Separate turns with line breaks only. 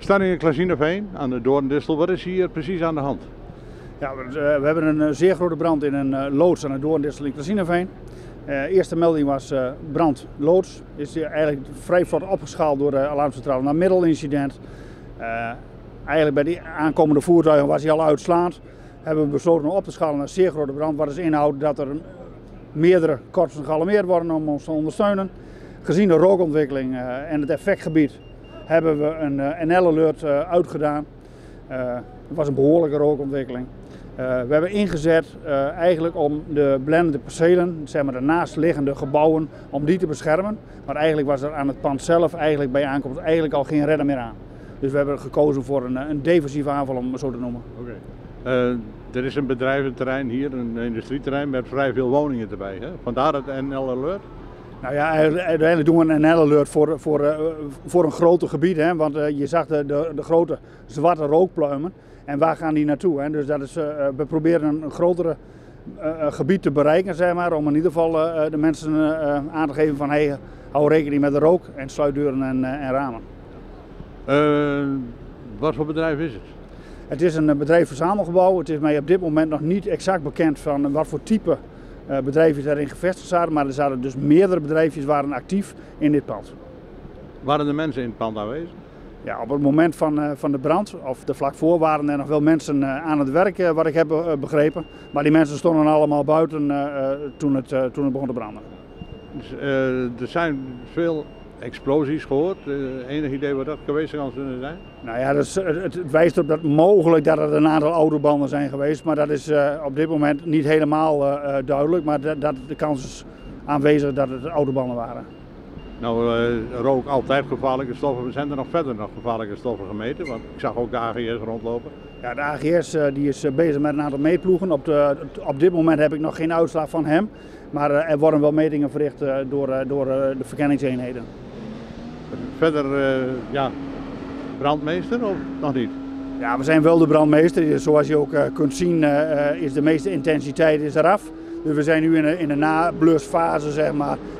We staan in Klazinaveen aan de Doorndistel. Wat is hier precies aan de hand?
Ja, we hebben een zeer grote brand in een loods aan de Doorndistel in Klazinaveen. Eerste melding was brand loods. Is eigenlijk vrij vlot opgeschaald door de alarmcentrale naar middelincident. Eigenlijk bij die aankomende voertuigen was hij al uitslaand. Hebben we besloten om op te schalen naar een zeer grote brand. Wat dus inhoudt dat er meerdere korpsen gealarmeerd worden om ons te ondersteunen. Gezien de rookontwikkeling en het effectgebied hebben we een NL-alert uitgedaan. Het was een behoorlijke rookontwikkeling. We hebben ingezet eigenlijk om de belendende percelen, zeg maar de naastliggende gebouwen, om die te beschermen. Maar eigenlijk was er aan het pand zelf eigenlijk bij aankomst eigenlijk al geen redder meer aan. Dus we hebben gekozen voor een defensieve aanval, om het zo te noemen.
Okay. Er is een bedrijventerrein hier, een industrieterrein met vrij veel woningen erbij. Hè? Vandaar het NL-alert?
Nou ja, uiteindelijk doen we een NL-alert voor een groter gebied. Hè? Want je zag de grote zwarte rookpluimen. En waar gaan die naartoe? Hè? Dus dat is, we proberen een grotere gebied te bereiken, zeg maar, om in ieder geval de mensen aan te geven van hey, hou rekening met de rook en sluit deuren en ramen.
Wat voor bedrijf is het?
Het is een bedrijfsverzamelgebouw. Het is mij op dit moment nog niet exact bekend van wat voor type bedrijfjes erin gevestigd zaten, maar er zaten dus meerdere bedrijfjes waren actief in dit pand.
Waren er mensen in het pand aanwezig?
Ja, op het moment van de brand, of er vlak voor, waren er nog wel mensen aan het werk, wat ik heb begrepen. Maar die mensen stonden allemaal buiten toen het begon te branden.
Dus, er zijn veel explosies gehoord. Enig idee wat dat geweest kan zijn?
Nou ja, dus, het wijst erop dat mogelijk dat er een aantal autobanden zijn geweest. Maar dat is op dit moment niet helemaal duidelijk. Maar de kans is aanwezig dat het autobanden waren.
Nou, rook altijd gevaarlijke stoffen. Zijn er nog verder nog gevaarlijke stoffen gemeten? Want ik zag ook de AGS rondlopen.
Ja, de AGS die is bezig met een aantal meetploegen. Op dit moment heb ik nog geen uitslag van hem. Maar er worden wel metingen verricht door de verkenningseenheden.
Verder, ja, brandmeester of nog niet?
Ja, we zijn wel de brandmeester. Zoals je ook kunt zien is de meeste intensiteit eraf. Dus we zijn nu in de nablusfase, zeg maar.